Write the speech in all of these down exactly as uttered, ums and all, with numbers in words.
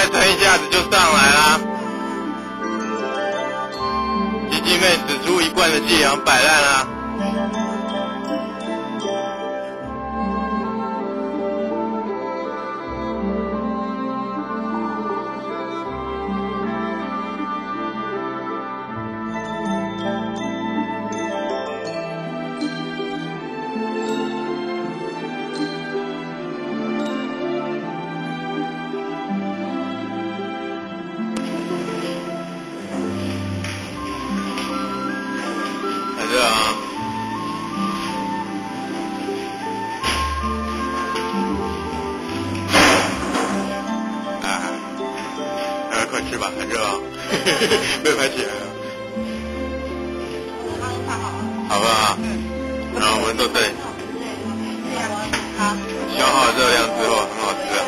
撑一下子就上来啦。鸡鸡妹使出一贯的伎俩摆烂啦。热啊！啊，呃，快吃吧，很热啊，被拍起来了。好不好？然后我们都对，消耗热量之后很好吃啊。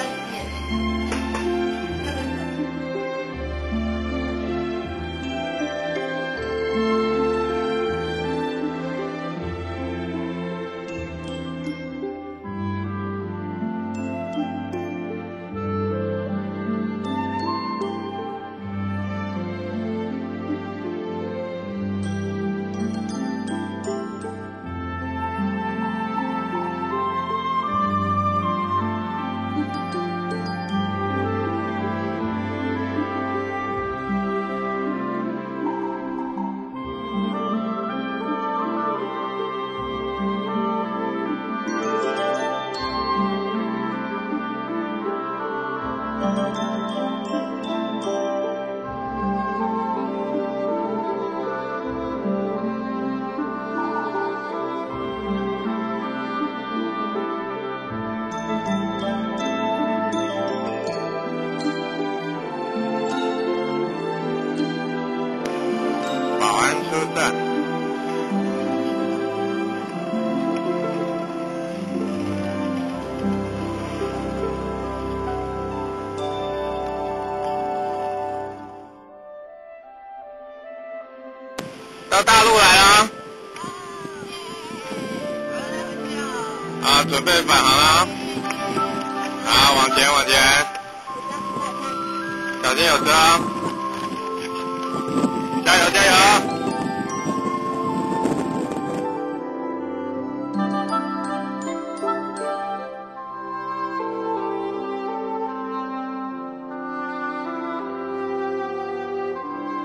保安车站。到大陆来了。啊，准备返航了。好，往前往前，小心有车。加油加油！